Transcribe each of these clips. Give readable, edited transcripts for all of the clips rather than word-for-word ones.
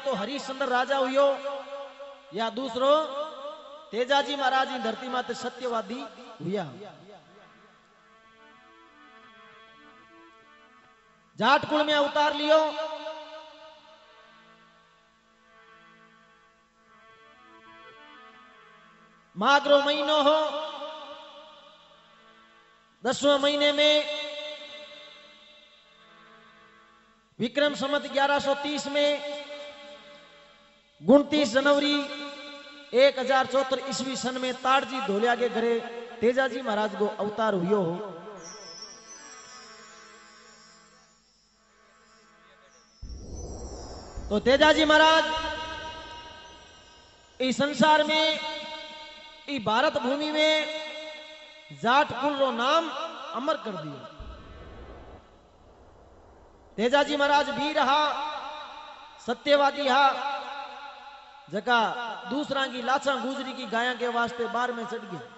तो हरिश्चंद्र राजा हुयो या दूसरो तेजाजी महाराज की धरती माते सत्यवादी हुआ। जाट कुल में अवतार लियो। माघ महीनो हो, 10वें महीने में विक्रम संवत 1130 में 29 जनवरी 1074 ईस्वी सन में ताड़जी धोलिया के घरे तेजाजी महाराज को अवतार हुयो हो। तो तेजाजी महाराज इस संसार में, इस भारत भूमि में जाट कुल रो नाम अमर कर दिया। तेजाजी महाराज भी रहा, सत्यवादी हा, जका दूसरा की लाचा गुजरी की गाया के वास्ते बार में चढ़ गया।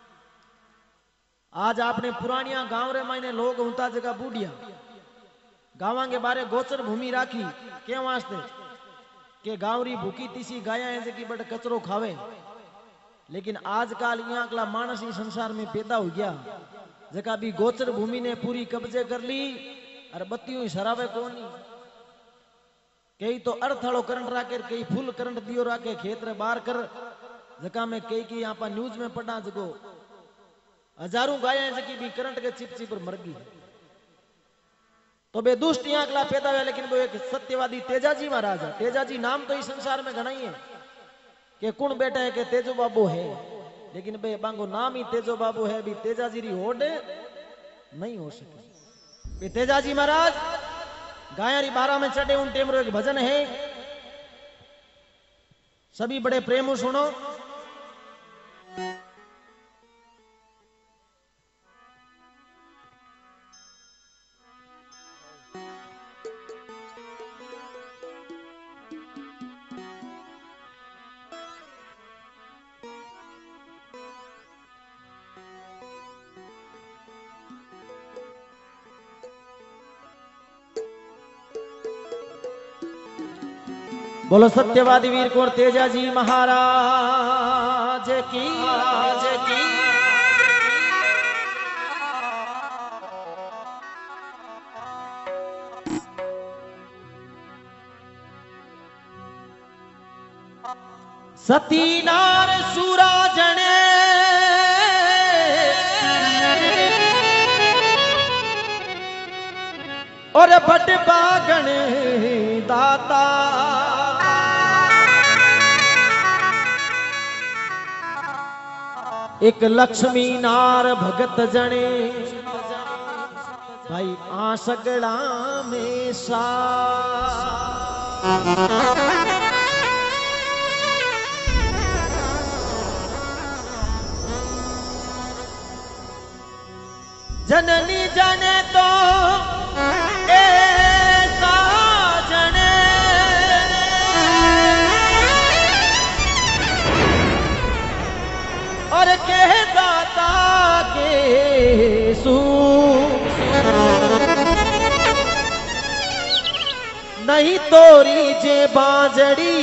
आज आपने पुरानिया गांव रे मायने लोग होता जगह बूढ़िया गांव के बारे गोचर भूमि राखी के वास्ते के गांवरी भूखी तीसी गाया है जकी बड़ कचरो खावे। लेकिन आजकल यहाँ अगला मानस ही संसार में पैदा हो गया जका भी गोचर भूमि ने पूरी कब्जे कर ली और बत्तियों ही सरावे कोनी। कई तो अर्थालो करंट राके, कई फुल करंट दियो राके खेत रे बार कर जका में कई की यहाँ पर न्यूज में पढ़ा जको हजारों गाया है जकी भी करंट के चिप चिप पर मर गई। तो बे दुष्ट यहाँ अगला पैदा हुआ। लेकिन वो एक सत्यवादी तेजाजी महाराज है। तेजाजी नाम तो इस संसार में घना ही है कि कौन बेटा है कि तेजो बाबू है, लेकिन बे बांगो नाम ही तेजो बाबू है। भी तेजाजी री होड़ नहीं हो सके। बे तेजाजी महाराज गायरी 12 में चढ़े उन टेमरो एक भजन है, सभी बड़े प्रेम सुनो। बोलो सत्यवादी वीर कुंवर तेजाजी महाराज की। सती नार सूरा जने और बट बागण दाता एक लक्ष्मी नार भगत जने भाई आसगड़ा में सा। जननी जने तो ऐसा जने और कह दाता के सू नहीं तोरी जे बाजड़ी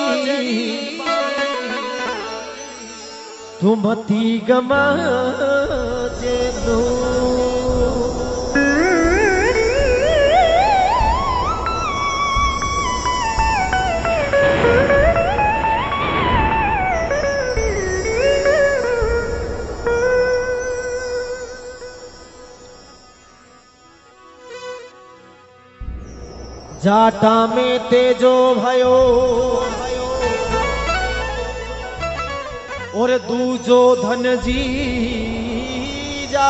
तुमती गमा जे दो। जाटा में तेजो भयो और दूजो धन जी जा।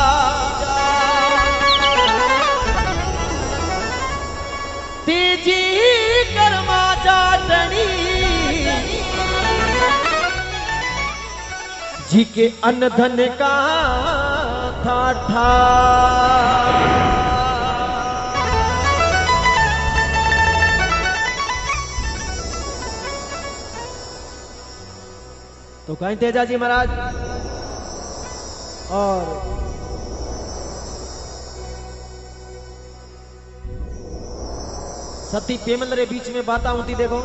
तेजी कर्मा जाटनी जी के अन्न धन का था ठा। तो कहीं तेजाजी महाराज और सती पेमल रे बीच में बात होती देखो।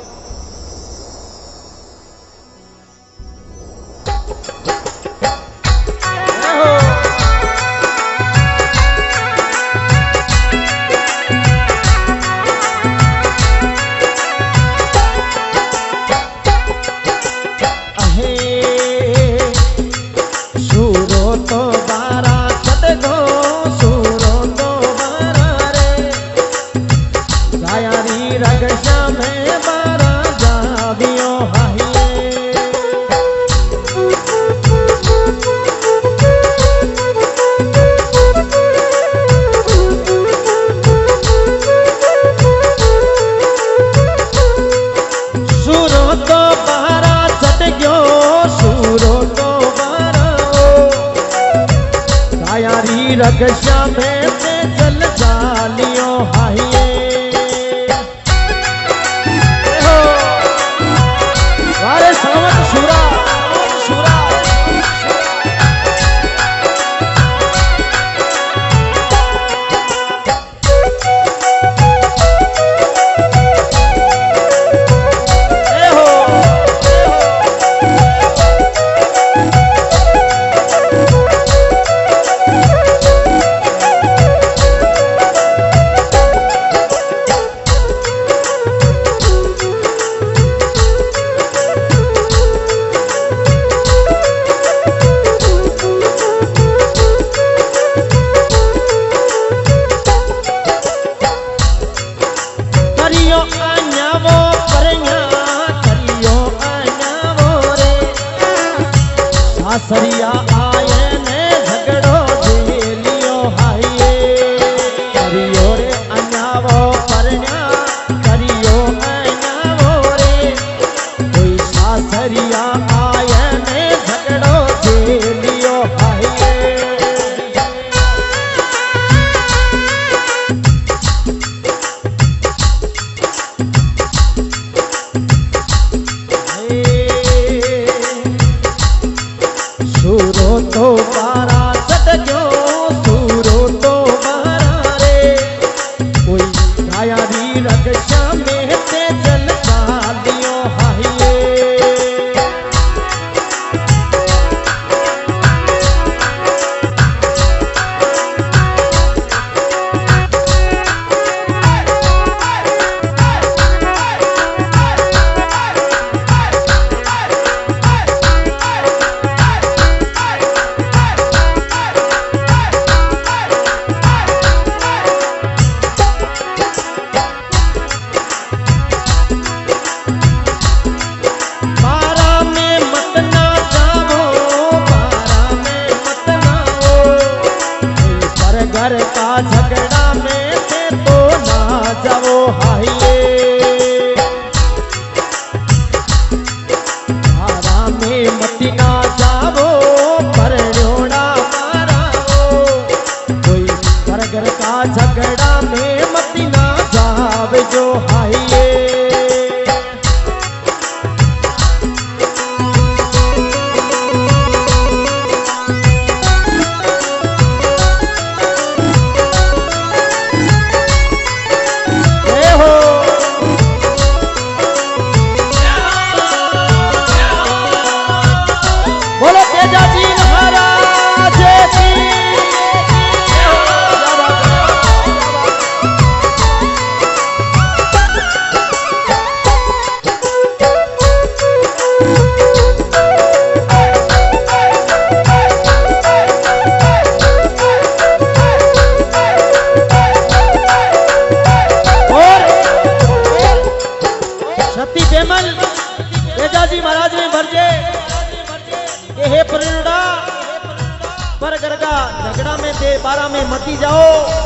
रगशा में से जल जालियो हाइए वारे सावन सुरा सरिया आए ने झगड़ो झेलियो हाइए करियो रे अन्यावो परण्या करियो अन्यावो रे कोई सासरिया आए ने झगड़ो झेलियो हाइए सूरो तो बारा चट गयो सूरो तो बारा रे कोई गाया री रक्षा में ते जल डालियो हाइए घर का झगड़ा में से तो ना जाओ हाइए आराम में मती ना जाओ पर रोड़ा माराओ कोई घर का झगड़ा में मती ना जावे जो हाइए तेजाजी महाराज में भरजे ये हे परिणा पर गरगा झगड़ा में दे 12 में मती जाओ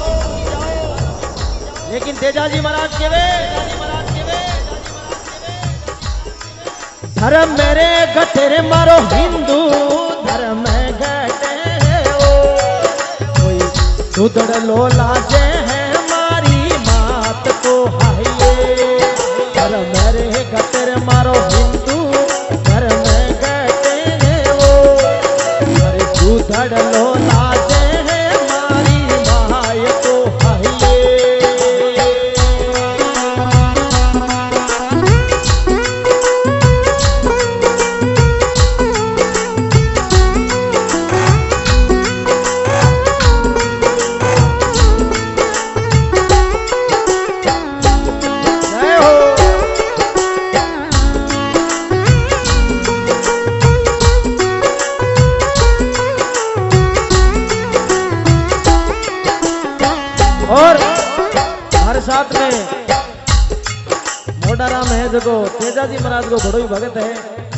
लेकिन तेजाजी महाराज के वे धर्म मेरे गठेरे मारो हिंदू धर्म गठे ओ कोई दुधड़ लोला जे है हमारी बात को हाइए धर्म मेरे गठेरे मारो हिंदू धर्म गठे ओ अरे दुधड़ लोला जे है हमारी माय को हाइए साथ में मोडाराम है जगो तेजाजी महाराज को बड़ो ही भगत है।